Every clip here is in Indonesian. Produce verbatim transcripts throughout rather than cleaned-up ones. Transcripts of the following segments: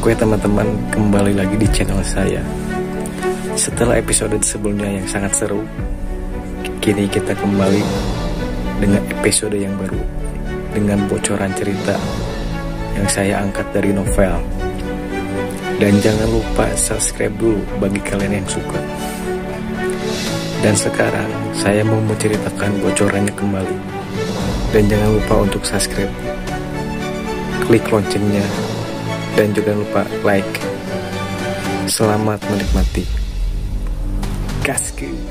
Oke teman-teman, kembali lagi di channel saya. Setelah episode sebelumnya yang sangat seru, kini kita kembali dengan episode yang baru, dengan bocoran cerita yang saya angkat dari novel. Dan jangan lupa subscribe dulu bagi kalian yang suka. Dan sekarang saya mau menceritakan bocorannya kembali. Dan jangan lupa untuk subscribe, klik loncengnya, dan juga lupa like. Selamat menikmati. Gasku.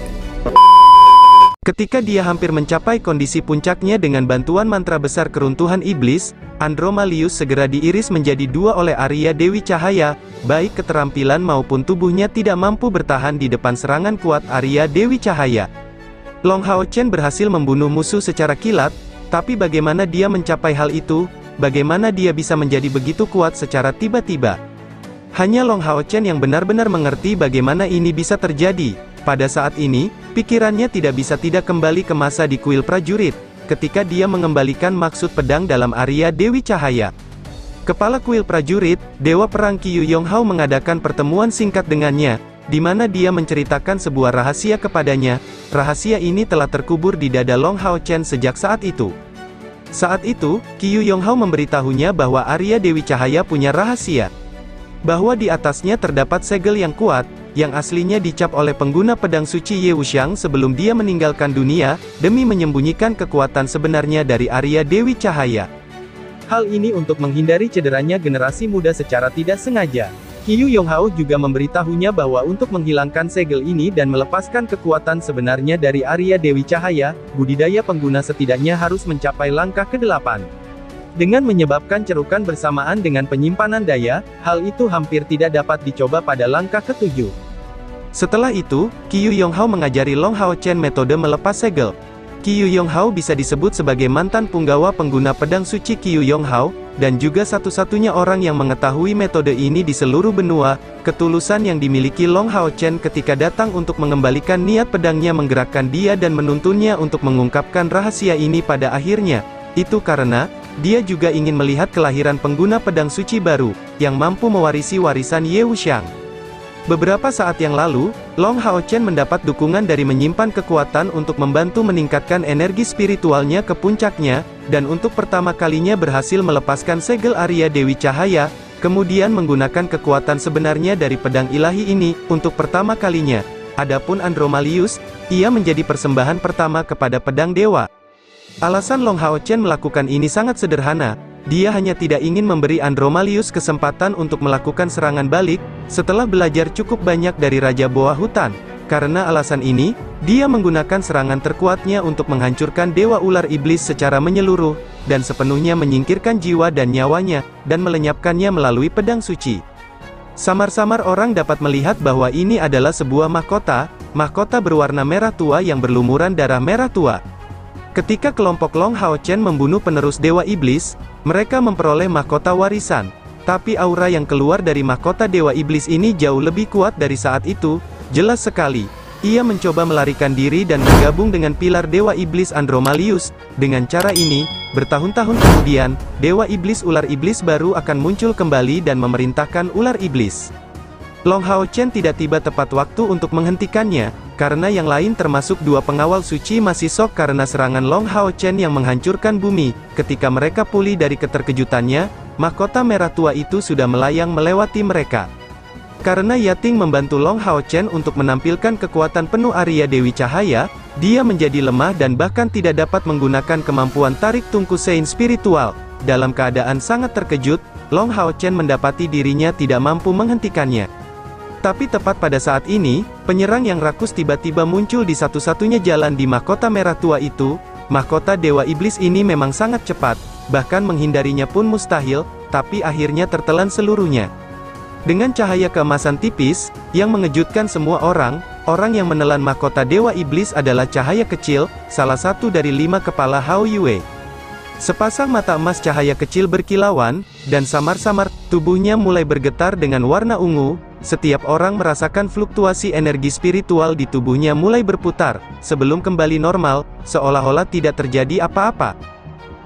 Ketika dia hampir mencapai kondisi puncaknya dengan bantuan mantra besar keruntuhan iblis, Andromalius segera diiris menjadi dua oleh Arya Dewi Cahaya. Baik keterampilan maupun tubuhnya tidak mampu bertahan di depan serangan kuat Arya Dewi Cahaya. Long Hao Chen berhasil membunuh musuh secara kilat, tapi bagaimana dia mencapai hal itu? Bagaimana dia bisa menjadi begitu kuat secara tiba-tiba? Hanya Long Hao Chen yang benar-benar mengerti bagaimana ini bisa terjadi. Pada saat ini, pikirannya tidak bisa tidak kembali ke masa di kuil prajurit, ketika dia mengembalikan maksud pedang dalam Arya Dewi Cahaya. Kepala kuil prajurit, Dewa Perang Qiyu Yonghao mengadakan pertemuan singkat dengannya, di mana dia menceritakan sebuah rahasia kepadanya. Rahasia ini telah terkubur di dada Long Hao Chen sejak saat itu. Saat itu, Qiyu Yonghao memberitahunya bahwa Arya Dewi Cahaya punya rahasia. Bahwa di atasnya terdapat segel yang kuat, yang aslinya dicap oleh pengguna pedang suci Ye Wuxiang sebelum dia meninggalkan dunia, demi menyembunyikan kekuatan sebenarnya dari Arya Dewi Cahaya. Hal ini untuk menghindari cederanya generasi muda secara tidak sengaja. Qiyu Yonghao juga memberitahunya bahwa untuk menghilangkan segel ini dan melepaskan kekuatan sebenarnya dari Arya Dewi Cahaya, budidaya pengguna setidaknya harus mencapai langkah kedelapan. Dengan menyebabkan cerukan bersamaan dengan penyimpanan daya, hal itu hampir tidak dapat dicoba pada langkah ketujuh. Setelah itu, Qiyu Yonghao mengajari Long Hao Chen metode melepas segel. Qiyu Yonghao bisa disebut sebagai mantan punggawa pengguna pedang suci Qiyu Yonghao, dan juga satu-satunya orang yang mengetahui metode ini di seluruh benua. Ketulusan yang dimiliki Long Hao Chen ketika datang untuk mengembalikan niat pedangnya menggerakkan dia dan menuntunnya untuk mengungkapkan rahasia ini pada akhirnya. Itu karena, dia juga ingin melihat kelahiran pengguna pedang suci baru, yang mampu mewarisi warisan Ye Wuxiang. Beberapa saat yang lalu, Long Hao Chen mendapat dukungan dari menyimpan kekuatan untuk membantu meningkatkan energi spiritualnya ke puncaknya, dan untuk pertama kalinya berhasil melepaskan segel Arya Dewi Cahaya, kemudian menggunakan kekuatan sebenarnya dari pedang ilahi ini, untuk pertama kalinya. Adapun Andromalius, ia menjadi persembahan pertama kepada pedang dewa. Alasan Long Hao Chen melakukan ini sangat sederhana. Dia hanya tidak ingin memberi Andromalius kesempatan untuk melakukan serangan balik, setelah belajar cukup banyak dari Raja Boa Hutan. Karena alasan ini, dia menggunakan serangan terkuatnya untuk menghancurkan Dewa Ular Iblis secara menyeluruh, dan sepenuhnya menyingkirkan jiwa dan nyawanya, dan melenyapkannya melalui pedang suci. Samar-samar orang dapat melihat bahwa ini adalah sebuah mahkota, mahkota berwarna merah tua yang berlumuran darah merah tua. Ketika kelompok Long Hao Chen membunuh penerus Dewa Iblis, mereka memperoleh mahkota warisan. Tapi aura yang keluar dari mahkota Dewa Iblis ini jauh lebih kuat dari saat itu. Jelas sekali, ia mencoba melarikan diri dan bergabung dengan pilar Dewa Iblis Andromalius. Dengan cara ini, bertahun-tahun kemudian, Dewa Iblis Ular Iblis baru akan muncul kembali dan memerintahkan Ular Iblis. Long Hao Chen tidak tiba tepat waktu untuk menghentikannya, karena yang lain termasuk dua pengawal suci masih sok karena serangan Long Hao Chen yang menghancurkan bumi. Ketika mereka pulih dari keterkejutannya, mahkota merah tua itu sudah melayang melewati mereka. Karena Yating membantu Long Hao Chen untuk menampilkan kekuatan penuh Arya Dewi Cahaya, dia menjadi lemah dan bahkan tidak dapat menggunakan kemampuan tarik tungku Sein spiritual. Dalam keadaan sangat terkejut, Long Hao Chen mendapati dirinya tidak mampu menghentikannya. Tapi tepat pada saat ini, penyerang yang rakus tiba-tiba muncul di satu-satunya jalan di mahkota merah tua itu. Mahkota Dewa Iblis ini memang sangat cepat, bahkan menghindarinya pun mustahil, tapi akhirnya tertelan seluruhnya. Dengan cahaya keemasan tipis, yang mengejutkan semua orang, orang yang menelan mahkota Dewa Iblis adalah cahaya kecil, salah satu dari lima kepala Hao Yue. Sepasang mata emas cahaya kecil berkilauan, dan samar-samar, tubuhnya mulai bergetar dengan warna ungu. Setiap orang merasakan fluktuasi energi spiritual di tubuhnya mulai berputar, sebelum kembali normal, seolah-olah tidak terjadi apa-apa.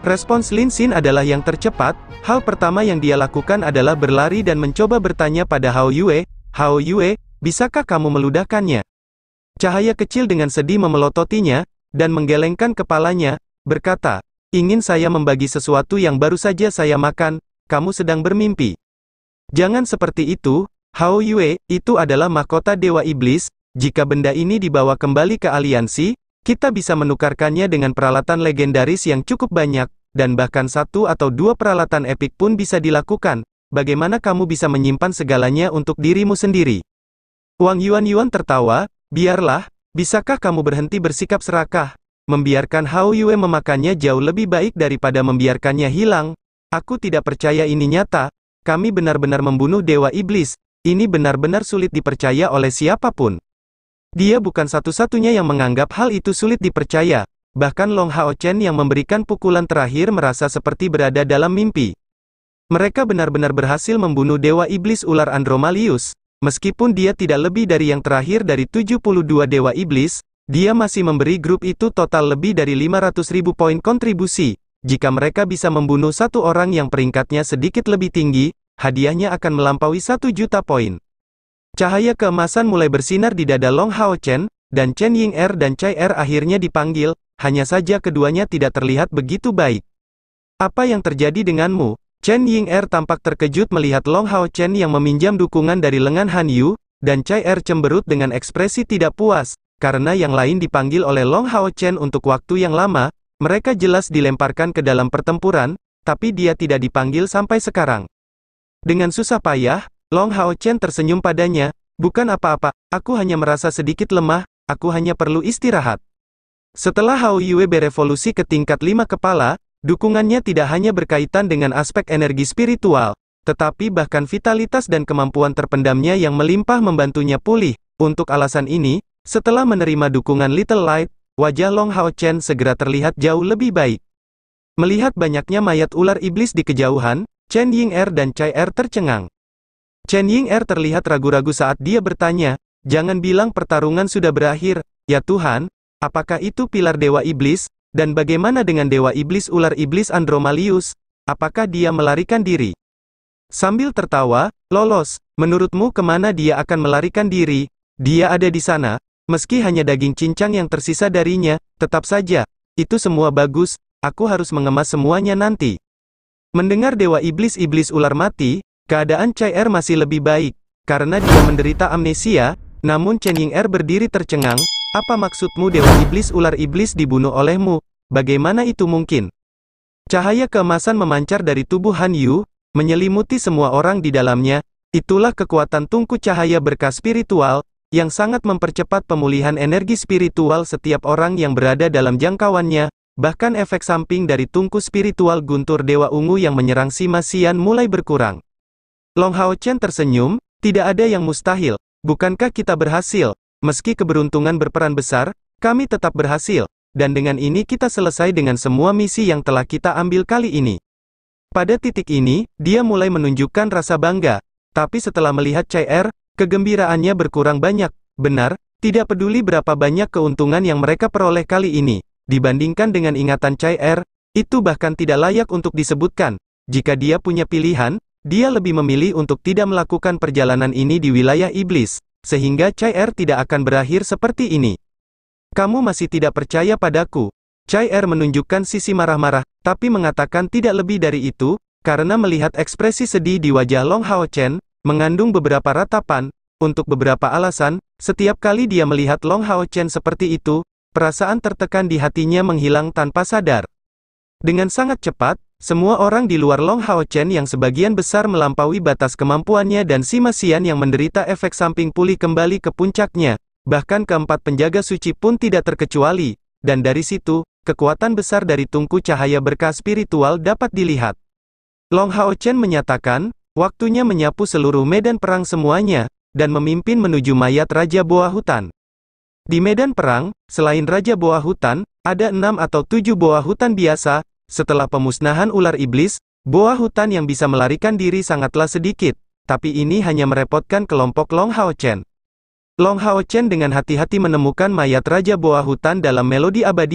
Respons Lin Xin adalah yang tercepat. Hal pertama yang dia lakukan adalah berlari dan mencoba bertanya pada Hao Yue, "Hao Yue, bisakah kamu meludahkannya?" Cahaya kecil dengan sedih memelototinya, dan menggelengkan kepalanya, berkata, "Ingin saya membagi sesuatu yang baru saja saya makan, kamu sedang bermimpi." "Jangan seperti itu, Hao Yue, itu adalah mahkota Dewa Iblis. Jika benda ini dibawa kembali ke aliansi, kita bisa menukarkannya dengan peralatan legendaris yang cukup banyak, dan bahkan satu atau dua peralatan epik pun bisa dilakukan. Bagaimana kamu bisa menyimpan segalanya untuk dirimu sendiri?" Wang Yuan-Yuan tertawa, "Biarlah, bisakah kamu berhenti bersikap serakah? Membiarkan Hao Yue memakannya jauh lebih baik daripada membiarkannya hilang. Aku tidak percaya ini nyata. Kami benar-benar membunuh Dewa Iblis. Ini benar-benar sulit dipercaya oleh siapapun." Dia bukan satu-satunya yang menganggap hal itu sulit dipercaya. Bahkan Long Hao Chen yang memberikan pukulan terakhir merasa seperti berada dalam mimpi. Mereka benar-benar berhasil membunuh Dewa Iblis Ular Andromalius. Meskipun dia tidak lebih dari yang terakhir dari tujuh puluh dua Dewa Iblis, dia masih memberi grup itu total lebih dari lima ratus ribu poin kontribusi. Jika mereka bisa membunuh satu orang yang peringkatnya sedikit lebih tinggi, hadiahnya akan melampaui satu juta poin. Cahaya keemasan mulai bersinar di dada Long Hao Chen, dan Chen Ying'er dan Cai Er akhirnya dipanggil, hanya saja keduanya tidak terlihat begitu baik. "Apa yang terjadi denganmu?" Chen Ying'er tampak terkejut melihat Long Hao Chen yang meminjam dukungan dari lengan Han Yu, dan Cai Er cemberut dengan ekspresi tidak puas, karena yang lain dipanggil oleh Long Hao Chen untuk waktu yang lama, mereka jelas dilemparkan ke dalam pertempuran, tapi dia tidak dipanggil sampai sekarang. Dengan susah payah, Long Hao Chen tersenyum padanya, "Bukan apa-apa, aku hanya merasa sedikit lemah, aku hanya perlu istirahat." Setelah Hao Yue berevolusi ke tingkat lima kepala, dukungannya tidak hanya berkaitan dengan aspek energi spiritual, tetapi bahkan vitalitas dan kemampuan terpendamnya yang melimpah membantunya pulih. Untuk alasan ini, setelah menerima dukungan Little Light, wajah Long Hao Chen segera terlihat jauh lebih baik. Melihat banyaknya mayat ular iblis di kejauhan, Chen Ying'er dan Cai Er tercengang. Chen Ying'er terlihat ragu-ragu saat dia bertanya, "Jangan bilang pertarungan sudah berakhir, ya Tuhan, apakah itu pilar Dewa Iblis, dan bagaimana dengan Dewa Iblis Ular Iblis Andromalius, apakah dia melarikan diri?" Sambil tertawa, "Lolos, menurutmu kemana dia akan melarikan diri? Dia ada di sana, meski hanya daging cincang yang tersisa darinya, tetap saja, itu semua bagus, aku harus mengemas semuanya nanti." Mendengar Dewa Iblis-Iblis Ular mati, keadaan Cai Er masih lebih baik, karena dia menderita amnesia, namun Chen Ying'er berdiri tercengang, "Apa maksudmu Dewa Iblis Ular Iblis dibunuh olehmu? Bagaimana itu mungkin?" Cahaya keemasan memancar dari tubuh Han Yu, menyelimuti semua orang di dalamnya. Itulah kekuatan tungku cahaya berkah spiritual, yang sangat mempercepat pemulihan energi spiritual setiap orang yang berada dalam jangkauannya. Bahkan efek samping dari tungku spiritual guntur Dewa Ungu yang menyerang Sima Xian mulai berkurang. Long Hao Chen tersenyum, "Tidak ada yang mustahil. Bukankah kita berhasil? Meski keberuntungan berperan besar, kami tetap berhasil. Dan dengan ini kita selesai dengan semua misi yang telah kita ambil kali ini." Pada titik ini, dia mulai menunjukkan rasa bangga. Tapi setelah melihat Cai Er, kegembiraannya berkurang banyak. Benar, tidak peduli berapa banyak keuntungan yang mereka peroleh kali ini. Dibandingkan dengan ingatan Cai Er, itu bahkan tidak layak untuk disebutkan. Jika dia punya pilihan, dia lebih memilih untuk tidak melakukan perjalanan ini di wilayah iblis, sehingga Cai Er tidak akan berakhir seperti ini. "Kamu masih tidak percaya padaku?" Cai Er menunjukkan sisi marah-marah, tapi mengatakan tidak lebih dari itu, karena melihat ekspresi sedih di wajah Long Hao Chen, mengandung beberapa ratapan. Untuk beberapa alasan, setiap kali dia melihat Long Hao Chen seperti itu, perasaan tertekan di hatinya menghilang tanpa sadar. Dengan sangat cepat, semua orang di luar Long Hao Chen yang sebagian besar melampaui batas kemampuannya dan Sima Xian yang menderita efek samping pulih kembali ke puncaknya. Bahkan keempat penjaga suci pun tidak terkecuali, dan dari situ, kekuatan besar dari tungku cahaya berkah spiritual dapat dilihat. Long Hao Chen menyatakan, waktunya menyapu seluruh medan perang semuanya, dan memimpin menuju mayat Raja Boa Hutan. Di medan perang, selain Raja Boa Hutan, ada enam atau tujuh boa hutan biasa. Setelah pemusnahan ular iblis, boa hutan yang bisa melarikan diri sangatlah sedikit, tapi ini hanya merepotkan kelompok Long Hao Chen. Long Hao Chen dengan hati-hati menemukan mayat Raja Boa Hutan dalam melodi abadinya,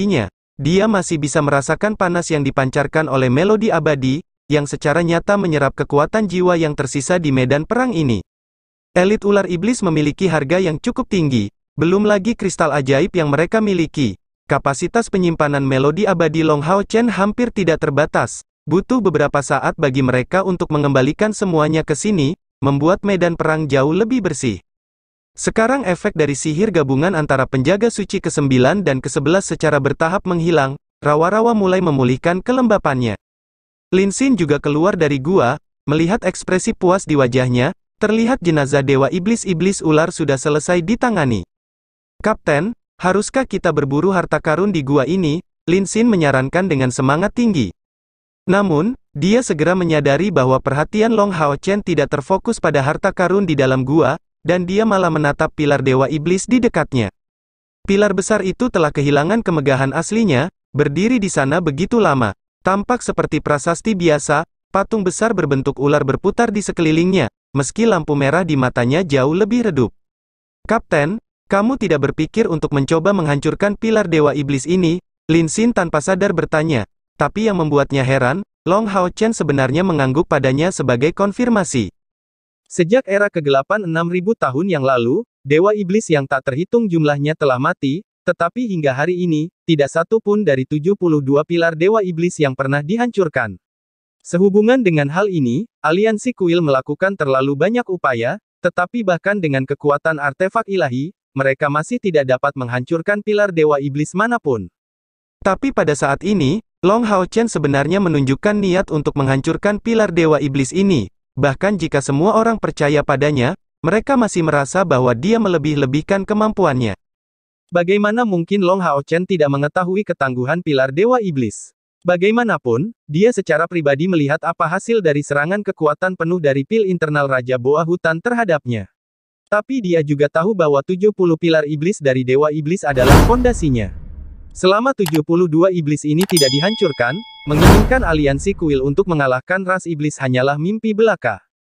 dia masih bisa merasakan panas yang dipancarkan oleh melodi abadi, yang secara nyata menyerap kekuatan jiwa yang tersisa di medan perang ini. Elit ular iblis memiliki harga yang cukup tinggi, belum lagi kristal ajaib yang mereka miliki. Kapasitas penyimpanan melodi abadi Long Hao Chen hampir tidak terbatas. Butuh beberapa saat bagi mereka untuk mengembalikan semuanya ke sini, membuat medan perang jauh lebih bersih. Sekarang efek dari sihir gabungan antara penjaga suci kesembilan dan kesebelas secara bertahap menghilang, rawa-rawa mulai memulihkan kelembapannya. Lin Xin juga keluar dari gua, melihat ekspresi puas di wajahnya, terlihat jenazah dewa iblis-iblis ular sudah selesai ditangani. Kapten, haruskah kita berburu harta karun di gua ini? Lin Xin menyarankan dengan semangat tinggi. Namun, dia segera menyadari bahwa perhatian Long Hao Chen tidak terfokus pada harta karun di dalam gua, dan dia malah menatap pilar dewa iblis di dekatnya. Pilar besar itu telah kehilangan kemegahan aslinya, berdiri di sana begitu lama. Tampak seperti prasasti biasa, patung besar berbentuk ular berputar di sekelilingnya, meski lampu merah di matanya jauh lebih redup. Kapten, kamu tidak berpikir untuk mencoba menghancurkan pilar dewa iblis ini? Lin Xin tanpa sadar bertanya, tapi yang membuatnya heran, Long Hao Chen sebenarnya mengangguk padanya sebagai konfirmasi. Sejak era kegelapan enam ribu tahun yang lalu, dewa iblis yang tak terhitung jumlahnya telah mati, tetapi hingga hari ini, tidak satu pun dari tujuh puluh dua pilar dewa iblis yang pernah dihancurkan. Sehubungan dengan hal ini, aliansi kuil melakukan terlalu banyak upaya, tetapi bahkan dengan kekuatan artefak ilahi, mereka masih tidak dapat menghancurkan pilar dewa iblis manapun. Tapi pada saat ini, Long Hao Chen sebenarnya menunjukkan niat untuk menghancurkan pilar dewa iblis ini. Bahkan jika semua orang percaya padanya, mereka masih merasa bahwa dia melebih-lebihkan kemampuannya. Bagaimana mungkin Long Hao Chen tidak mengetahui ketangguhan pilar dewa iblis? Bagaimanapun, dia secara pribadi melihat apa hasil dari serangan kekuatan penuh dari pil internal Raja Boa Hutan terhadapnya. Tapi dia juga tahu bahwa tujuh puluh pilar iblis dari dewa iblis adalah fondasinya. Selama tujuh puluh dua iblis ini tidak dihancurkan, menginginkan aliansi kuil untuk mengalahkan ras iblis hanyalah mimpi belaka.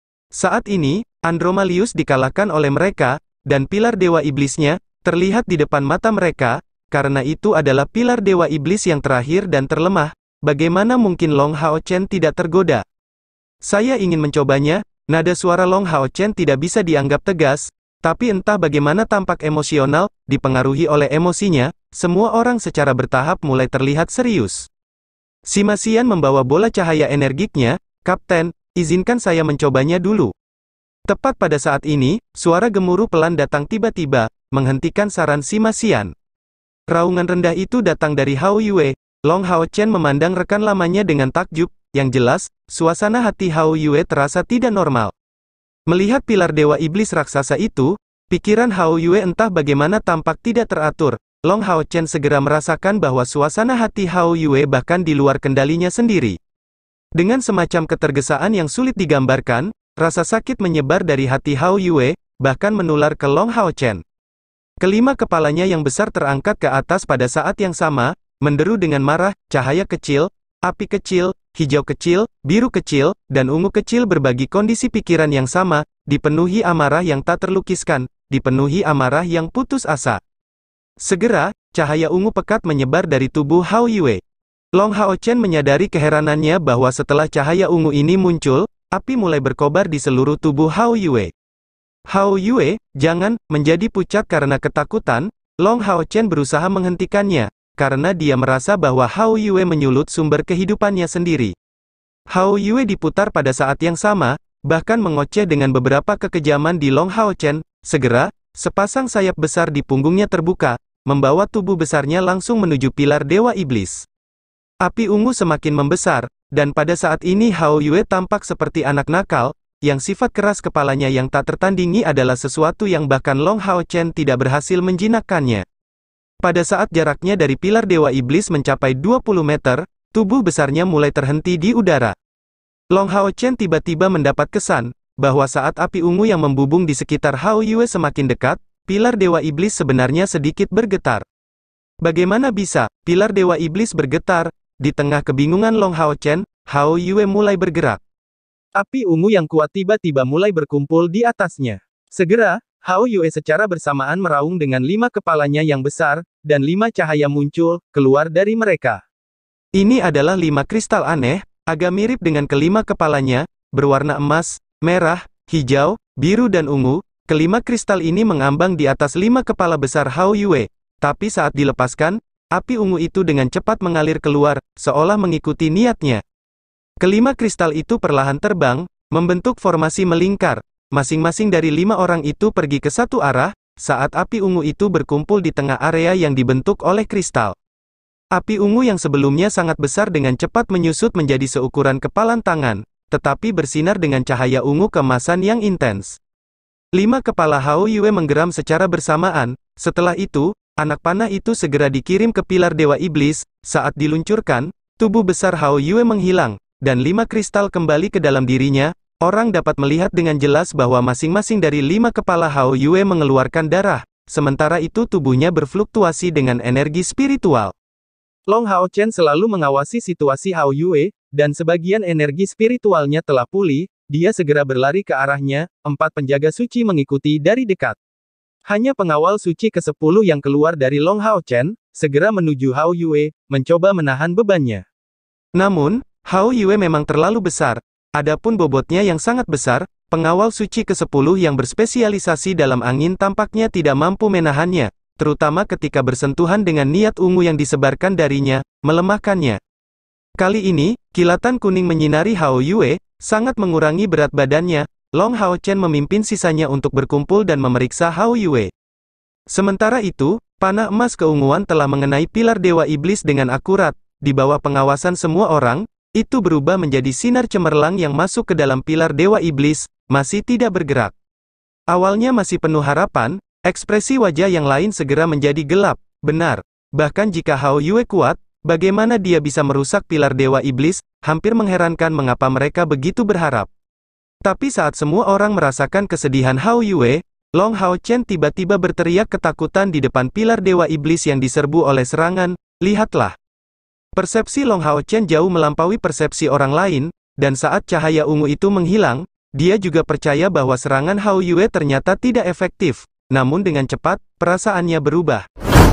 Saat ini, Andromalius dikalahkan oleh mereka, dan pilar dewa iblisnya, terlihat di depan mata mereka, karena itu adalah pilar dewa iblis yang terakhir dan terlemah, bagaimana mungkin Long Hao Chen tidak tergoda? Saya ingin mencobanya, nada suara Long Hao Chen tidak bisa dianggap tegas, tapi entah bagaimana tampak emosional, dipengaruhi oleh emosinya, semua orang secara bertahap mulai terlihat serius. Sima Xian membawa bola cahaya energiknya, Kapten, izinkan saya mencobanya dulu. Tepat pada saat ini, suara gemuruh pelan datang tiba-tiba, menghentikan saran Sima Xian. Raungan rendah itu datang dari Hao Yue. Long Hao Chen memandang rekan lamanya dengan takjub, yang jelas, suasana hati Hao Yue terasa tidak normal. Melihat pilar dewa iblis raksasa itu, pikiran Hao Yue entah bagaimana tampak tidak teratur. Long Hao Chen segera merasakan bahwa suasana hati Hao Yue bahkan di luar kendalinya sendiri. Dengan semacam ketergesaan yang sulit digambarkan, rasa sakit menyebar dari hati Hao Yue, bahkan menular ke Long Hao Chen. Kelima kepalanya yang besar terangkat ke atas pada saat yang sama, menderu dengan marah, cahaya kecil, api kecil, hijau kecil, biru kecil, dan ungu kecil berbagi kondisi pikiran yang sama, dipenuhi amarah yang tak terlukiskan, dipenuhi amarah yang putus asa. Segera, cahaya ungu pekat menyebar dari tubuh Hao Yue. Long Hao Chen menyadari keheranannya bahwa setelah cahaya ungu ini muncul, api mulai berkobar di seluruh tubuh Hao Yue. Hao Yue, jangan, menjadi pucat karena ketakutan, Long Hao Chen berusaha menghentikannya, karena dia merasa bahwa Hao Yue menyulut sumber kehidupannya sendiri. Hao Yue diputar pada saat yang sama, bahkan mengoceh dengan beberapa kekejaman di Long Hao Chen. Segera, sepasang sayap besar di punggungnya terbuka, membawa tubuh besarnya langsung menuju pilar dewa iblis. Api ungu semakin membesar, dan pada saat ini Hao Yue tampak seperti anak nakal, yang sifat keras kepalanya yang tak tertandingi adalah sesuatu yang bahkan Long Hao Chen tidak berhasil menjinakkannya. Pada saat jaraknya dari pilar dewa iblis mencapai dua puluh meter, tubuh besarnya mulai terhenti di udara. Long Hao Chen tiba-tiba mendapat kesan, bahwa saat api ungu yang membubung di sekitar Hao Yue semakin dekat, pilar dewa iblis sebenarnya sedikit bergetar. Bagaimana bisa, pilar dewa iblis bergetar? Di tengah kebingungan Long Hao Chen, Hao Yue mulai bergerak. Api ungu yang kuat tiba-tiba mulai berkumpul di atasnya. Segera, Hao Yue secara bersamaan meraung dengan lima kepalanya yang besar, dan lima cahaya muncul, keluar dari mereka. Ini adalah lima kristal aneh, agak mirip dengan kelima kepalanya, berwarna emas, merah, hijau, biru dan ungu. Kelima kristal ini mengambang di atas lima kepala besar Hao Yue, tapi saat dilepaskan, api ungu itu dengan cepat mengalir keluar, seolah mengikuti niatnya. Kelima kristal itu perlahan terbang, membentuk formasi melingkar. Masing-masing dari lima orang itu pergi ke satu arah, saat api ungu itu berkumpul di tengah area yang dibentuk oleh kristal. Api ungu yang sebelumnya sangat besar dengan cepat menyusut menjadi seukuran kepalan tangan, tetapi bersinar dengan cahaya ungu keemasan yang intens. Lima kepala Hao Yue menggeram secara bersamaan. Setelah itu, anak panah itu segera dikirim ke pilar Dewa Iblis. Saat diluncurkan, tubuh besar Hao Yue menghilang, dan lima kristal kembali ke dalam dirinya. Orang dapat melihat dengan jelas bahwa masing-masing dari lima kepala Hao Yue mengeluarkan darah, sementara itu tubuhnya berfluktuasi dengan energi spiritual. Long Hao Chen selalu mengawasi situasi Hao Yue, dan sebagian energi spiritualnya telah pulih, dia segera berlari ke arahnya, empat penjaga suci mengikuti dari dekat. Hanya pengawal suci kesepuluh yang keluar dari Long Hao Chen, segera menuju Hao Yue, mencoba menahan bebannya. Namun, Hao Yue memang terlalu besar. Adapun bobotnya yang sangat besar, pengawal suci kesepuluh yang berspesialisasi dalam angin tampaknya tidak mampu menahannya, terutama ketika bersentuhan dengan niat ungu yang disebarkan darinya, melemahkannya. Kali ini, kilatan kuning menyinari Hao Yue, sangat mengurangi berat badannya. Long Hao Chen memimpin sisanya untuk berkumpul dan memeriksa Hao Yue. Sementara itu, panah emas keunguan telah mengenai pilar Dewa Iblis dengan akurat, di bawah pengawasan semua orang. Itu berubah menjadi sinar cemerlang yang masuk ke dalam pilar Dewa Iblis, masih tidak bergerak. Awalnya masih penuh harapan, ekspresi wajah yang lain segera menjadi gelap. Benar, bahkan jika Hao Yue kuat, bagaimana dia bisa merusak pilar Dewa Iblis? Hampir mengherankan mengapa mereka begitu berharap. Tapi saat semua orang merasakan kesedihan Hao Yue, Long Hao Chen tiba-tiba berteriak ketakutan di depan pilar Dewa Iblis yang diserbu oleh serangan. Lihatlah. Persepsi Long Hao Chen jauh melampaui persepsi orang lain, dan saat cahaya ungu itu menghilang, dia juga percaya bahwa serangan Hao Yue ternyata tidak efektif. Namun dengan cepat, perasaannya berubah.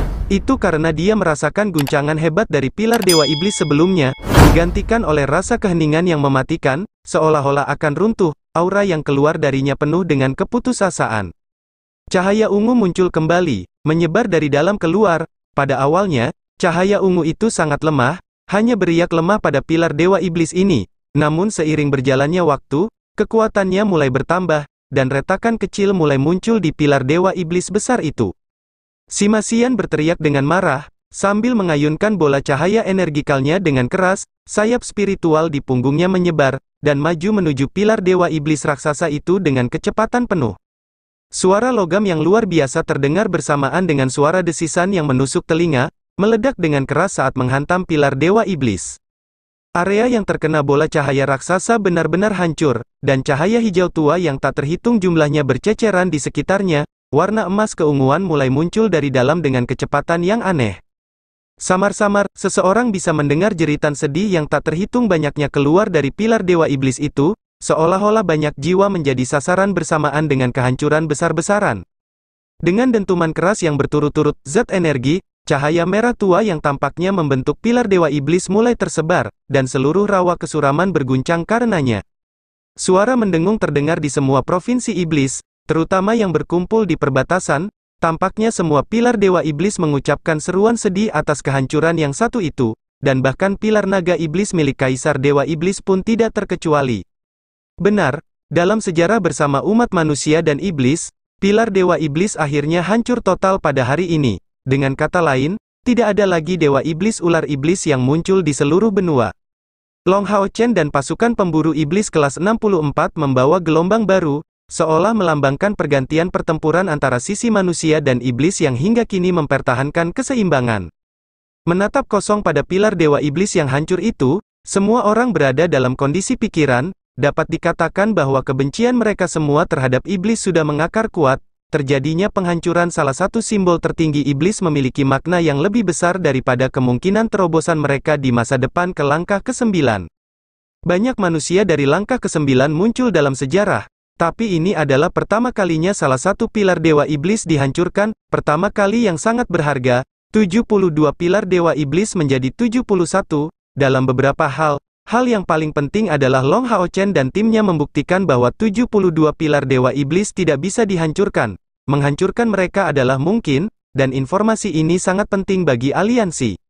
Itu karena dia merasakan guncangan hebat dari pilar Dewa Iblis sebelumnya, digantikan oleh rasa keheningan yang mematikan, seolah-olah akan runtuh. Aura yang keluar darinya penuh dengan keputusasaan. Cahaya ungu muncul kembali, menyebar dari dalam keluar. Pada awalnya, cahaya ungu itu sangat lemah, hanya beriak lemah pada pilar Dewa Iblis ini. Namun seiring berjalannya waktu, kekuatannya mulai bertambah, dan retakan kecil mulai muncul di pilar Dewa Iblis besar itu. Sima Xian berteriak dengan marah, sambil mengayunkan bola cahaya energikalnya dengan keras, sayap spiritual di punggungnya menyebar, dan maju menuju pilar Dewa Iblis raksasa itu dengan kecepatan penuh. Suara logam yang luar biasa terdengar bersamaan dengan suara desisan yang menusuk telinga, meledak dengan keras saat menghantam pilar Dewa Iblis. Area yang terkena bola cahaya raksasa benar-benar hancur, dan cahaya hijau tua yang tak terhitung jumlahnya berceceran di sekitarnya. Warna emas keunguan mulai muncul dari dalam dengan kecepatan yang aneh. Samar-samar, seseorang bisa mendengar jeritan sedih yang tak terhitung banyaknya keluar dari pilar Dewa Iblis itu, seolah-olah banyak jiwa menjadi sasaran bersamaan dengan kehancuran besar-besaran. Dengan dentuman keras yang berturut-turut, zat energi, cahaya merah tua yang tampaknya membentuk pilar Dewa Iblis mulai tersebar, dan seluruh rawa kesuraman berguncang karenanya. Suara mendengung terdengar di semua provinsi iblis, terutama yang berkumpul di perbatasan. Tampaknya semua pilar Dewa Iblis mengucapkan seruan sedih atas kehancuran yang satu itu, dan bahkan pilar naga iblis milik Kaisar Dewa Iblis pun tidak terkecuali. Benar, dalam sejarah bersama umat manusia dan iblis, pilar Dewa Iblis akhirnya hancur total pada hari ini. Dengan kata lain, tidak ada lagi Dewa Iblis ular iblis yang muncul di seluruh benua. Long Hao Chen dan pasukan pemburu iblis kelas enam puluh empat membawa gelombang baru, seolah melambangkan pergantian pertempuran antara sisi manusia dan iblis yang hingga kini mempertahankan keseimbangan. Menatap kosong pada pilar Dewa Iblis yang hancur itu, semua orang berada dalam kondisi pikiran. Dapat dikatakan bahwa kebencian mereka semua terhadap iblis sudah mengakar kuat. Terjadinya penghancuran salah satu simbol tertinggi iblis memiliki makna yang lebih besar daripada kemungkinan terobosan mereka di masa depan ke langkah kesembilan. Banyak manusia dari langkah kesembilan muncul dalam sejarah, Tapi ini adalah pertama kalinya salah satu pilar Dewa Iblis dihancurkan, pertama kali yang sangat berharga, tujuh puluh dua pilar Dewa Iblis menjadi tujuh puluh satu, dalam beberapa hal. Hal yang paling penting adalah Long Hao Chen dan timnya membuktikan bahwa tujuh puluh dua pilar Dewa Iblis tidak bisa dihancurkan. Menghancurkan mereka adalah mungkin, dan informasi ini sangat penting bagi aliansi.